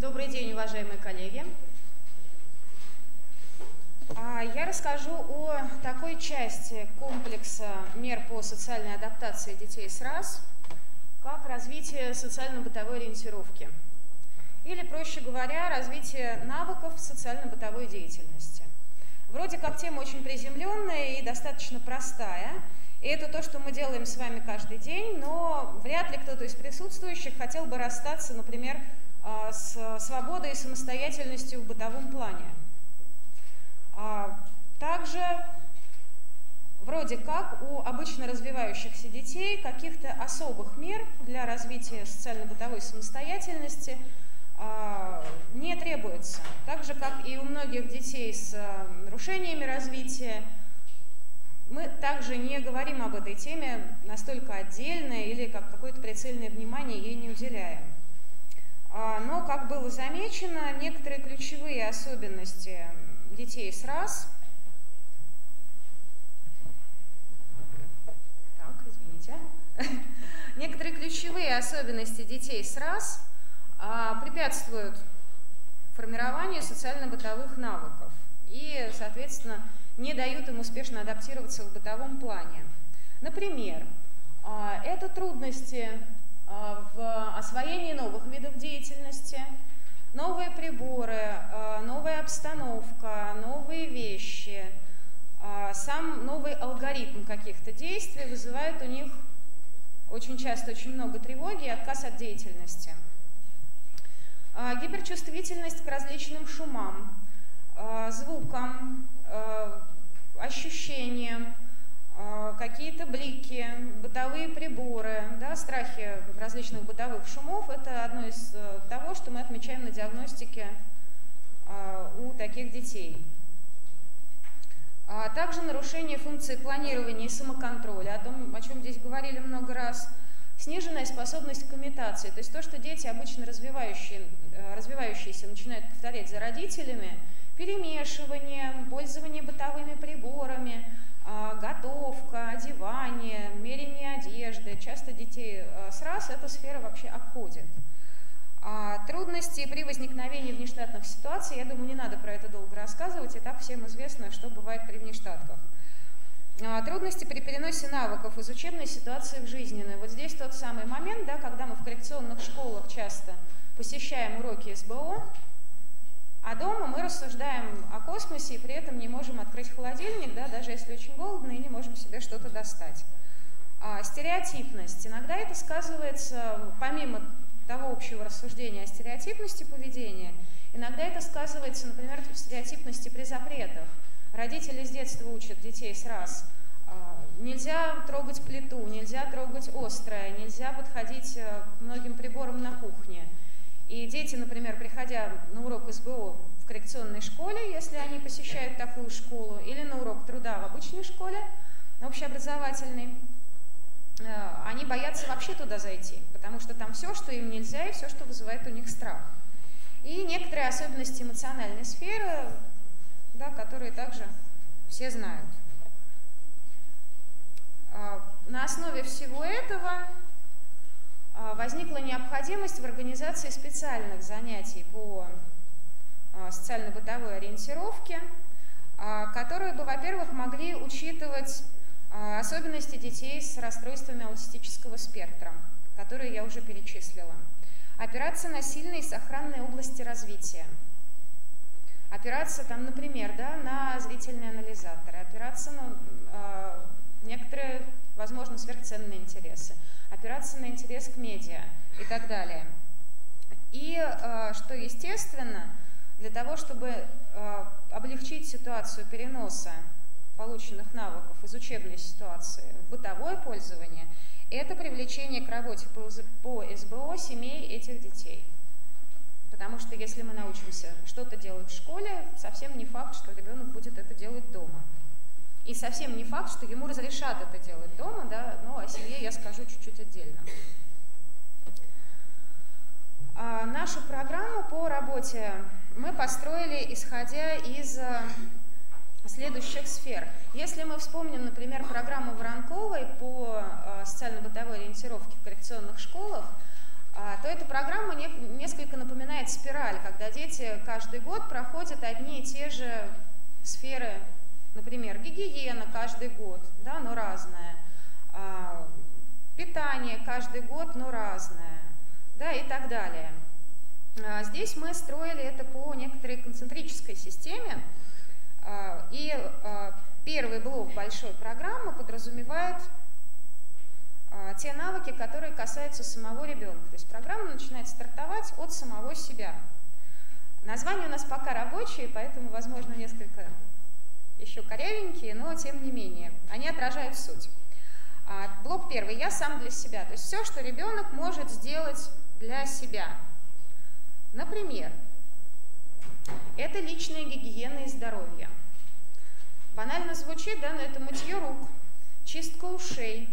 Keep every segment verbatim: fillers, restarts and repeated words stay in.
Добрый день, уважаемые коллеги. Я расскажу о такой части комплекса мер по социальной адаптации детей с РАС, как развитие социально-бытовой ориентировки. Или, проще говоря, развитие навыков социально-бытовой деятельности. Вроде как тема очень приземленная и достаточно простая. И это то, что мы делаем с вами каждый день, но вряд ли кто-то из присутствующих хотел бы расстаться, например, с свободой и самостоятельностью в бытовом плане. Также, вроде как, у обычно развивающихся детей каких-то особых мер для развития социально-бытовой самостоятельности не требуется. Так же, как и у многих детей с нарушениями развития, мы также не говорим об этой теме настолько отдельно или как какое-то прицельное внимание ей не уделяем. Но, как было замечено, некоторые ключевые особенности детей с РАС, так, извините, некоторые ключевые особенности детей с РАС препятствуют формированию социально-бытовых навыков и, соответственно, не дают им успешно адаптироваться в бытовом плане. Например, это трудности в освоении новых видов деятельности, новые приборы, новая обстановка, новые вещи, сам новый алгоритм каких-то действий вызывает у них очень часто очень много тревоги и отказ от деятельности. Гиперчувствительность к различным шумам, звукам, ощущениям, какие-то блики, бытовые приборы, да, страхи различных бытовых шумов – это одно из того, что мы отмечаем на диагностике у таких детей. А также нарушение функции планирования и самоконтроля, о том, о чем здесь говорили много раз, сниженная способность к имитации, то есть то, что дети, обычно развивающие, развивающиеся, начинают повторять за родителями, перемешивание, пользование бытовыми приборами, готовка, одевание, мерение одежды. Часто детей с РАС эта сфера вообще обходит. Трудности при возникновении внештатных ситуаций, я думаю, не надо про это долго рассказывать, и так всем известно, что бывает при внештатках. Трудности при переносе навыков из учебной ситуации в жизненную. Вот здесь тот самый момент, да, когда мы в коррекционных школах часто посещаем уроки СБО, а дома мы рассуждаем о космосе и при этом не можем открыть холодильник, да, даже если очень голодно, и не можем себе что-то достать. А, стереотипность. Иногда это сказывается, помимо того общего рассуждения о стереотипности поведения, иногда это сказывается, например, в стереотипности при запретах. Родители с детства учат детей с РАС. А, нельзя трогать плиту, нельзя трогать острое, нельзя подходить к многим приборам на кухне. И дети, например, приходя на урок СБО в коррекционной школе, если они посещают такую школу, или на урок труда в обычной школе, общеобразовательной, они боятся вообще туда зайти, потому что там все, что им нельзя, и все, что вызывает у них страх. И некоторые особенности эмоциональной сферы, да, которые также все знают. На основе всего этого возникла необходимость в организации специальных занятий по социально-бытовой ориентировке, которые бы, во-первых, могли учитывать особенности детей с расстройствами аутистического спектра, которые я уже перечислила. Опираться на сильные и сохранные области развития. Опираться, там, например, да, на зрительные анализаторы, опираться на э, некоторые, возможно, сверхценные интересы, опираться на интерес к медиа и так далее. И, э, что естественно, для того, чтобы э, облегчить ситуацию переноса полученных навыков из учебной ситуации в бытовое пользование, это привлечение к работе по СБО семей этих детей. Потому что если мы научимся что-то делать в школе, совсем не факт, что ребенок будет это делать дома. И совсем не факт, что ему разрешат это делать дома, да, но о семье я скажу чуть-чуть отдельно. А нашу программу по работе мы построили, исходя из следующих сфер. Если мы вспомним, например, программу Воронковой по социально-бытовой ориентировке в коррекционных школах, то эта программа несколько напоминает спираль, когда дети каждый год проходят одни и те же сферы, например, гигиена каждый год, да, но разная, питание каждый год, но разное, да, и так далее. Здесь мы строили это по некоторой концентрической системе, и первый блок большой программы подразумевает те навыки, которые касаются самого ребенка. То есть программа начинает стартовать от самого себя. Названия у нас пока рабочие, поэтому, возможно, несколько еще корявенькие, но тем не менее, они отражают суть. Блок первый. Я сам для себя. То есть все, что ребенок может сделать для себя. Например, это личная гигиена и здоровье. Банально звучит, да, но это мытье рук, чистка ушей,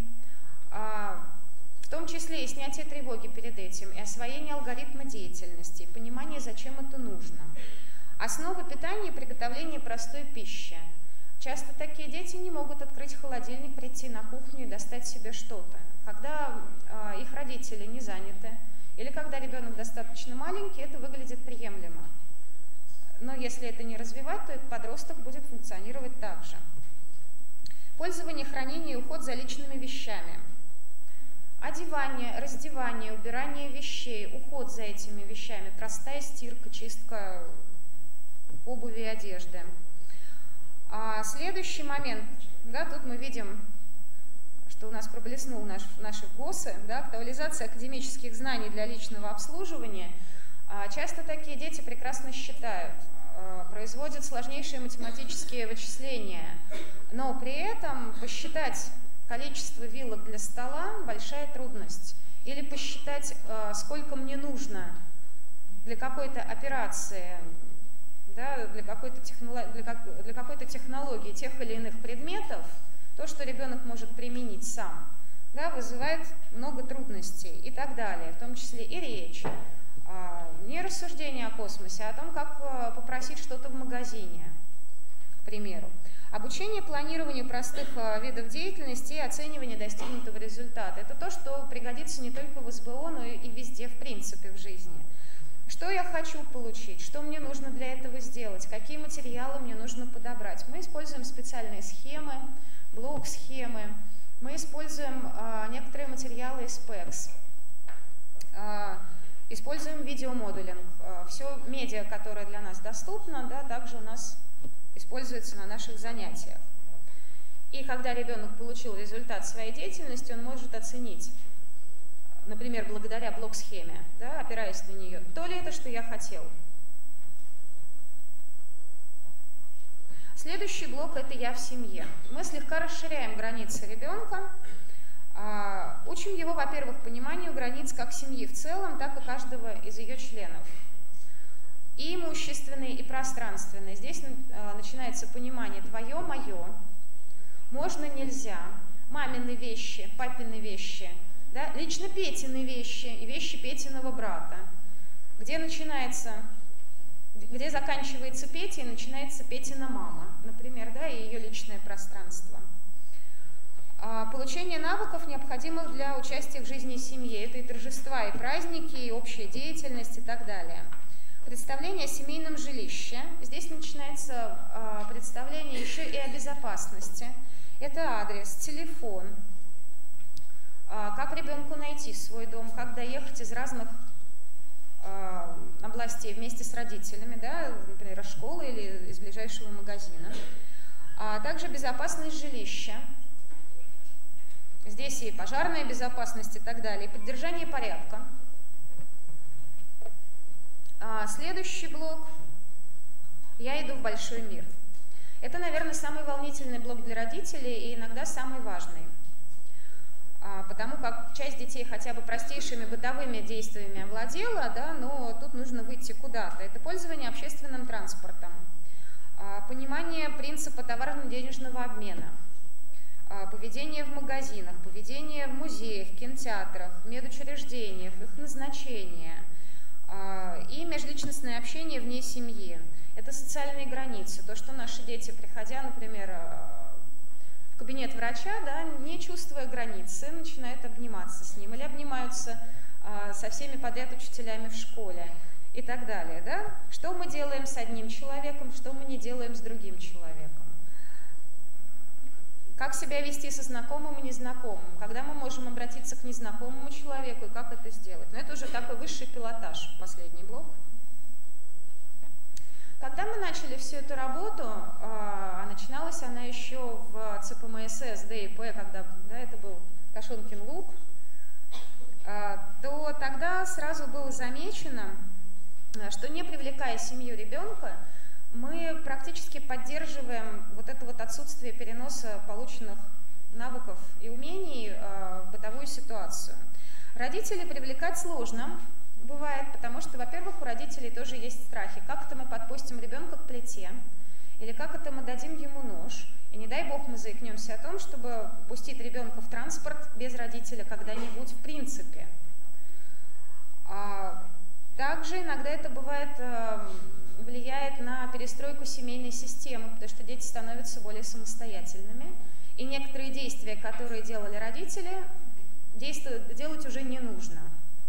в том числе и снятие тревоги перед этим, и освоение алгоритма деятельности, и понимание, зачем это нужно. Основа питания и приготовление простой пищи. Часто такие дети не могут открыть холодильник, прийти на кухню и достать себе что-то. Когда э, их родители не заняты, или когда ребенок достаточно маленький, это выглядит приемлемо. Но если это не развивать, то этот подросток будет функционировать так же. Пользование, хранение и уход за личными вещами. Одевание, раздевание, убирание вещей, уход за этими вещами, простая стирка, чистка обуви и одежды. А следующий момент, да, тут мы видим, что у нас проблеснул наш, наши ГОСы, да, актуализация академических знаний для личного обслуживания. А часто такие дети прекрасно считают, производят сложнейшие математические вычисления, но при этом посчитать количество вилок для стола – большая трудность. Или посчитать, сколько мне нужно для какой-то операции, да, для какой-то технолог... для как... для какой-то технологии тех или иных предметов, то, что ребенок может применить сам, да, вызывает много трудностей и так далее, в том числе и речь. Не рассуждение о космосе, а о том, как попросить что-то в магазине, к примеру. Обучение планированию простых видов деятельности и оценивание достигнутого результата. Это то, что пригодится не только в СБО, но и везде, в принципе, в жизни. Что я хочу получить, что мне нужно для этого сделать, какие материалы мне нужно подобрать. Мы используем специальные схемы, блок-схемы, мы используем а, некоторые материалы из пэкс. А, Используем видеомодулинг. Все медиа, которое для нас доступно, да, также у нас используется на наших занятиях. И когда ребенок получил результат своей деятельности, он может оценить, например, благодаря блок-схеме, да, опираясь на нее, то ли это, что я хотел. Следующий блок – это «я в семье». Мы слегка расширяем границы ребенка. Учим его, во-первых, пониманию границ как семьи в целом, так и каждого из ее членов. И имущественные, и пространственные. Здесь начинается понимание твое, мое, можно, нельзя, мамины вещи, папины вещи, да? Лично Петины вещи и вещи Петиного брата. Где начинается, где заканчивается Петя и начинается Петина мама, например, да, и ее личное пространство. Получение навыков, необходимых для участия в жизни семьи. Это и торжества, и праздники, и общая деятельность, и так далее. Представление о семейном жилище. Здесь начинается представление еще и о безопасности. Это адрес, телефон, как ребенку найти свой дом, как доехать из разных областей вместе с родителями, да, например, из школы или из ближайшего магазина. А также безопасность жилища. Здесь и пожарная безопасность и так далее, и поддержание порядка. А следующий блок «Я иду в большой мир». Это, наверное, самый волнительный блок для родителей и иногда самый важный. А, потому как часть детей хотя бы простейшими бытовыми действиями овладела, да, но тут нужно выйти куда-то. Это пользование общественным транспортом, а, понимание принципа товарно-денежного обмена, поведение в магазинах, поведение в музеях, кинотеатрах, медучреждениях, их назначение и межличностное общение вне семьи. Это социальные границы, то, что наши дети, приходя, например, в кабинет врача, да, не чувствуя границы, начинают обниматься с ним или обнимаются со всеми подряд учителями в школе и так далее. Да? Что мы делаем с одним человеком, что мы не делаем с другим человеком. Как себя вести со знакомым и незнакомым, когда мы можем обратиться к незнакомому человеку и как это сделать. Но это уже такой высший пилотаж, последний блок. Когда мы начали всю эту работу, а начиналась она еще в ЦПМСС, ДИП, когда да, это был Кашонкин луг, то тогда сразу было замечено, что не привлекая семью ребенка, мы практически поддерживаем вот это вот отсутствие переноса полученных навыков и умений в бытовую ситуацию. Родителей привлекать сложно бывает, потому что, во-первых, у родителей тоже есть страхи. Как это мы подпустим ребенка к плите, или как это мы дадим ему нож, и не дай бог мы заикнемся о том, чтобы пустить ребенка в транспорт без родителя когда-нибудь в принципе. Также иногда это бывает, влияет на перестройку семейной системы, потому что дети становятся более самостоятельными, и некоторые действия, которые делали родители, делать уже не нужно.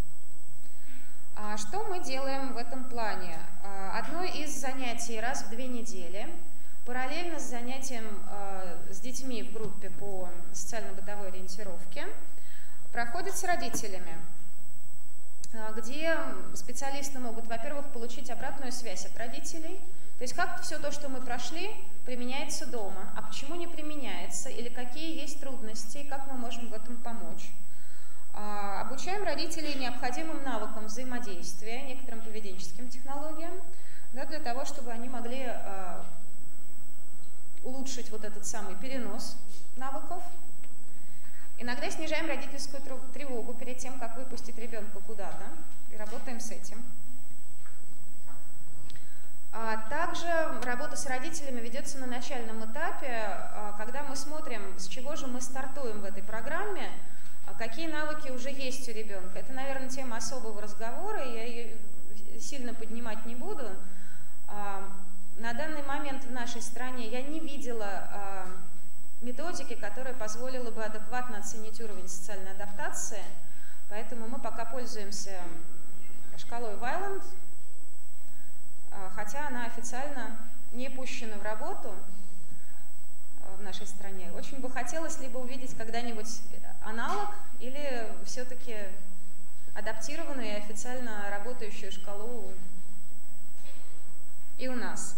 Что мы делаем в этом плане? Одно из занятий раз в две недели, параллельно с занятием с детьми в группе по социально-бытовой ориентировке, проходит с родителями, где специалисты могут, во-первых, получить обратную связь от родителей, то есть как все то, что мы прошли, применяется дома, а почему не применяется, или какие есть трудности, как мы можем в этом помочь. Обучаем родителей необходимым навыкам взаимодействия, некоторым поведенческим технологиям, да, для того, чтобы они могли э, улучшить вот этот самый перенос навыков. Иногда снижаем родительскую тревогу перед тем, как выпустить ребенка куда-то, и работаем с этим. А также работа с родителями ведется на начальном этапе, когда мы смотрим, с чего же мы стартуем в этой программе, какие навыки уже есть у ребенка. Это, наверное, тема особого разговора, я ее сильно поднимать не буду. На данный момент в нашей стране я не видела методики, которая позволила бы адекватно оценить уровень социальной адаптации, поэтому мы пока пользуемся шкалой Вайланд, хотя она официально не пущена в работу в нашей стране. Очень бы хотелось либо увидеть когда-нибудь аналог или все-таки адаптированную и официально работающую шкалу и у нас.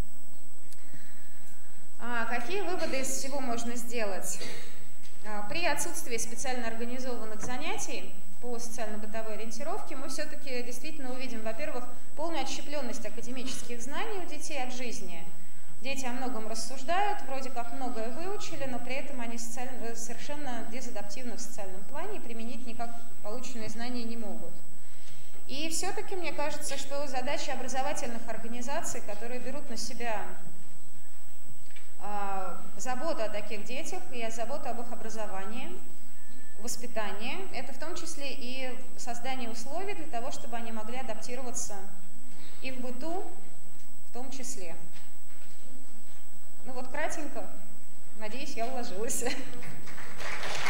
А какие выводы из всего можно сделать? При отсутствии специально организованных занятий по социально-бытовой ориентировке мы все-таки действительно увидим, во-первых, полную отщепленность академических знаний у детей от жизни. Дети о многом рассуждают, вроде как многое выучили, но при этом они социально, совершенно дезадаптивны в социальном плане и применить никак полученные знания не могут. И все-таки мне кажется, что задача образовательных организаций, которые берут на себя э, заботу о таких детях и заботу об их образовании, воспитании, это в том числе и создание условий для того, чтобы они могли адаптироваться и в быту в том числе. Ну вот кратенько, надеюсь, я уложилась.